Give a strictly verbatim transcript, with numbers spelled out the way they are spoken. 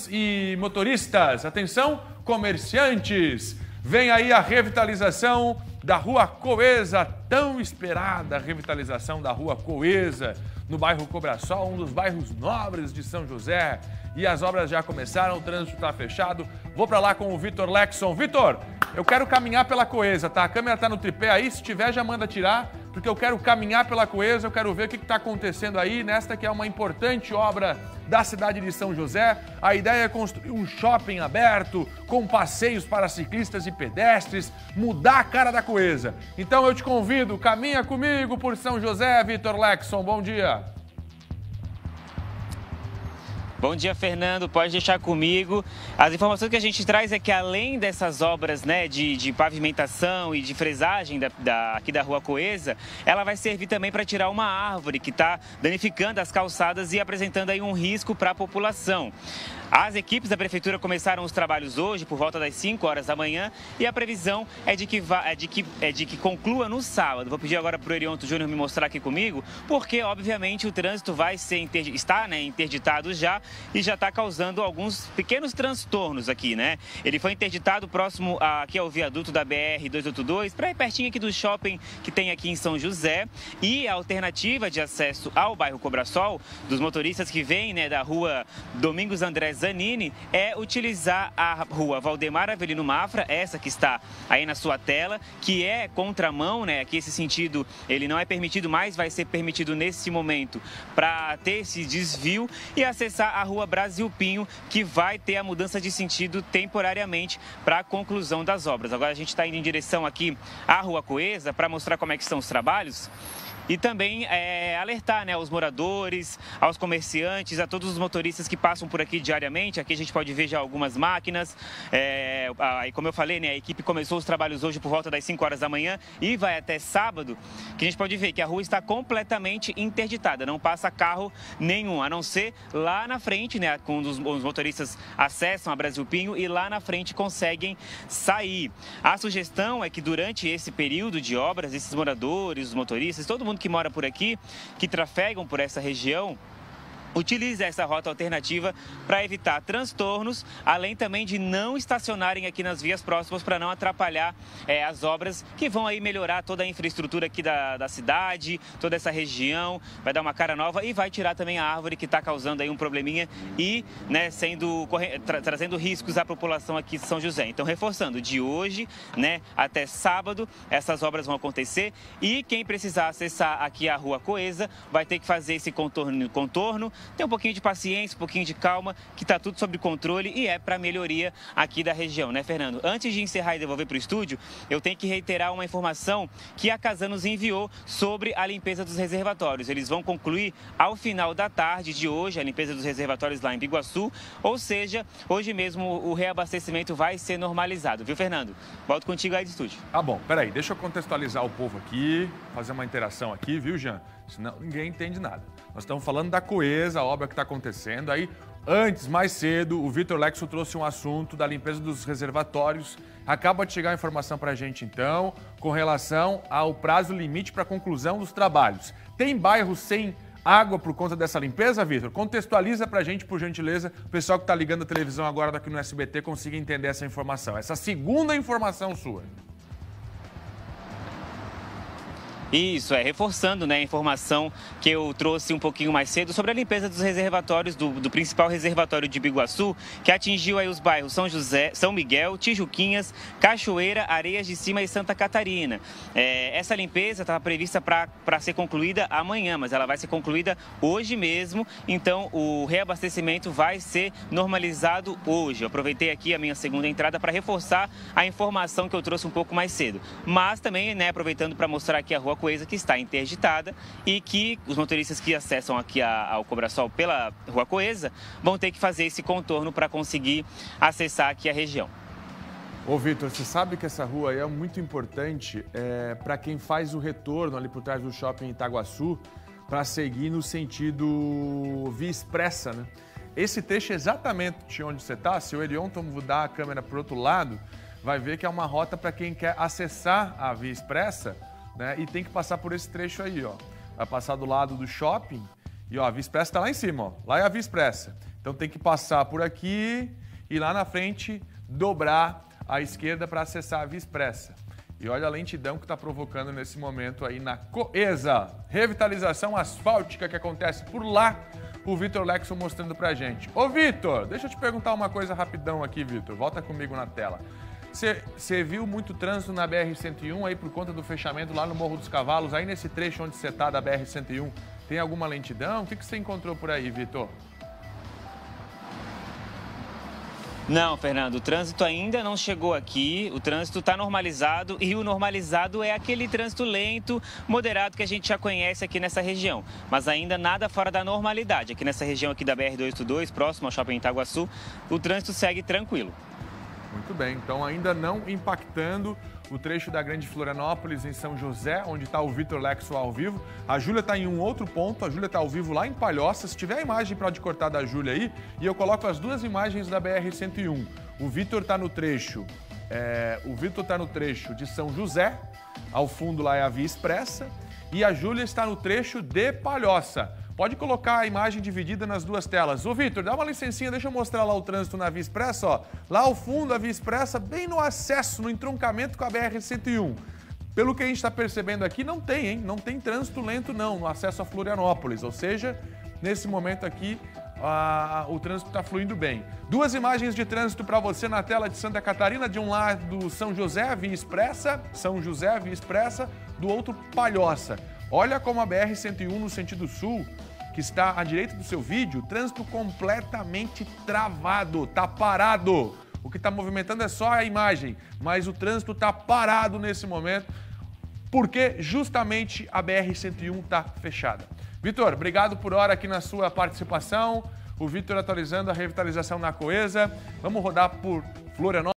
e motoristas. Atenção, comerciantes. Vem aí a revitalização da Rua Coesa, tão esperada revitalização da Rua Coesa, no bairro Cobrasol, um dos bairros nobres de São José. E as obras já começaram, o trânsito está fechado. Vou para lá com o Vitor Lexson. Vitor, eu quero caminhar pela Coesa, tá? A câmera está no tripé aí, se tiver já manda tirar, porque eu quero caminhar pela Coesa, eu quero ver o que está acontecendo aí, nesta que é uma importante obra da cidade de São José. A ideia é construir um shopping aberto, com passeios para ciclistas e pedestres, mudar a cara da Coesa. Então eu te convido, caminha comigo por São José, Vitor Lexson, bom dia. Bom dia, Fernando. Pode deixar comigo. As informações que a gente traz é que além dessas obras, né, de, de pavimentação e de fresagem da, da, aqui da Rua Coesa, ela vai servir também para tirar uma árvore que está danificando as calçadas e apresentando aí um risco para a população. As equipes da Prefeitura começaram os trabalhos hoje, por volta das cinco horas da manhã, e a previsão é de que, vá, é de que, é de que conclua no sábado. Vou pedir agora para o Erionto Júnior me mostrar aqui comigo, porque, obviamente, o trânsito vai ser interdi- está, né, interditado já e já está causando alguns pequenos transtornos aqui, né? Ele foi interditado próximo a, aqui ao viaduto da B R duzentos e oitenta e dois, para pertinho aqui do shopping que tem aqui em São José, e a alternativa de acesso ao bairro Cobrasol, dos motoristas que vêm, né, da rua Domingos André Zanini, é utilizar a rua Valdemar Avelino Mafra, essa que está aí na sua tela, que é contramão, né? Aqui esse sentido ele não é permitido, mas vai ser permitido nesse momento para ter esse desvio e acessar a rua Brasil Pinho, que vai ter a mudança de sentido temporariamente para a conclusão das obras. Agora a gente está indo em direção aqui à Rua Coesa para mostrar como é que estão os trabalhos. E também é, alertar, né, aos moradores, aos comerciantes, a todos os motoristas que passam por aqui diariamente. Aqui a gente pode ver já algumas máquinas. É, a, como eu falei, né, a equipe começou os trabalhos hoje por volta das cinco horas da manhã e vai até sábado, que a gente pode ver que a rua está completamente interditada. Não passa carro nenhum, a não ser lá na frente, né, quando os, os motoristas acessam a Brasil Pinho e lá na frente conseguem sair. A sugestão é que durante esse período de obras, esses moradores, os motoristas, todo mundo que mora por aqui, que trafegam por essa região, utilize essa rota alternativa para evitar transtornos, além também de não estacionarem aqui nas vias próximas para não atrapalhar é, as obras que vão aí melhorar toda a infraestrutura aqui da, da cidade, toda essa região, vai dar uma cara nova e vai tirar também a árvore que está causando aí um probleminha e, né, sendo, tra, trazendo riscos à população aqui de São José. Então, reforçando, de hoje, né, até sábado, essas obras vão acontecer e quem precisar acessar aqui a Rua Coesa vai ter que fazer esse contorno, contorno Tem um pouquinho de paciência, um pouquinho de calma, que está tudo sob controle e é para melhoria aqui da região, né, Fernando? Antes de encerrar e devolver para o estúdio, eu tenho que reiterar uma informação que a Casan nos enviou sobre a limpeza dos reservatórios. Eles vão concluir ao final da tarde de hoje a limpeza dos reservatórios lá em Biguaçu, ou seja, hoje mesmo o reabastecimento vai ser normalizado, viu, Fernando? Volto contigo aí do estúdio. Tá bom, peraí, deixa eu contextualizar o povo aqui, fazer uma interação aqui, viu, Jean? Senão ninguém entende nada. Nós estamos falando da Coesa, a obra que está acontecendo. Aí, antes, mais cedo, o Vitor Lexson trouxe um assunto da limpeza dos reservatórios. Acaba de chegar a informação para a gente, então, com relação ao prazo limite para a conclusão dos trabalhos. Tem bairro sem água por conta dessa limpeza, Vitor? Contextualiza para a gente, por gentileza, o pessoal que está ligando a televisão agora daqui no S B T consiga entender essa informação, essa segunda informação sua. Isso, é, reforçando, né, a informação que eu trouxe um pouquinho mais cedo sobre a limpeza dos reservatórios, do, do principal reservatório de Biguaçu, que atingiu aí os bairros São José, São Miguel, Tijuquinhas, Cachoeira, Areias de Cima e Santa Catarina. É, essa limpeza estava prevista para ser concluída amanhã, mas ela vai ser concluída hoje mesmo, então o reabastecimento vai ser normalizado hoje. Eu aproveitei aqui a minha segunda entrada para reforçar a informação que eu trouxe um pouco mais cedo, mas também, né, aproveitando para mostrar aqui a Rua Coesa, que está interditada e que os motoristas que acessam aqui ao Cobrasol pela Rua Coesa vão ter que fazer esse contorno para conseguir acessar aqui a região. Ô, Vitor, você sabe que essa rua aí é muito importante é, para quem faz o retorno ali por trás do shopping Itaguaçu para seguir no sentido via expressa, né? Esse trecho exatamente onde você está, se o Erionton mudar a câmera para o outro lado, vai ver que é uma rota para quem quer acessar a via expressa, né? E tem que passar por esse trecho aí, ó. Vai passar do lado do shopping e, ó, a Via Expressa tá lá em cima, ó. Lá é a Via Expressa. Então tem que passar por aqui e lá na frente dobrar à esquerda para acessar a Via Expressa. E olha a lentidão que está provocando nesse momento aí na Coesa. Revitalização asfáltica que acontece por lá, o Vitor Lexson mostrando pra gente. Ô Vitor, deixa eu te perguntar uma coisa rapidão aqui, Vitor. Volta comigo na tela. Você viu muito trânsito na B R cento e um aí por conta do fechamento lá no Morro dos Cavalos, aí nesse trecho onde você está da B R cento e um, tem alguma lentidão? O que você encontrou por aí, Vitor? Não, Fernando, o trânsito ainda não chegou aqui, o trânsito está normalizado e o normalizado é aquele trânsito lento, moderado que a gente já conhece aqui nessa região, mas ainda nada fora da normalidade. Aqui nessa região aqui da B R duzentos e oitenta e dois, próximo ao Shopping Itaguaçu, o trânsito segue tranquilo. Muito bem, então ainda não impactando o trecho da Grande Florianópolis em São José, onde está o Vitor Lexson ao vivo. A Júlia está em um outro ponto, a Júlia está ao vivo lá em Palhoça. Se tiver a imagem para de cortar da Júlia aí, e eu coloco as duas imagens da B R cento e um. O Vitor está no trecho, é, o Vitor está no trecho de São José, ao fundo lá é a Via Expressa, e a Júlia está no trecho de Palhoça. Pode colocar a imagem dividida nas duas telas. Ô, Vitor, dá uma licencinha, deixa eu mostrar lá o trânsito na Via Expressa, ó. Lá ao fundo, a Via Expressa, bem no acesso, no entroncamento com a B R cento e um. Pelo que a gente está percebendo aqui, não tem, hein? Não tem trânsito lento, não, no acesso a Florianópolis. Ou seja, nesse momento aqui, a, o trânsito está fluindo bem. Duas imagens de trânsito para você na tela de Santa Catarina. De um lado, São José, Via Expressa, São José, Via Expressa, do outro, Palhoça. Olha como a B R cento e um no sentido sul, que está à direita do seu vídeo, trânsito completamente travado, tá parado. O que está movimentando é só a imagem, mas o trânsito está parado nesse momento, porque justamente a B R cento e um está fechada. Vitor, obrigado por hora aqui na sua participação. O Vitor atualizando a revitalização na Coesa. Vamos rodar por Florianópolis.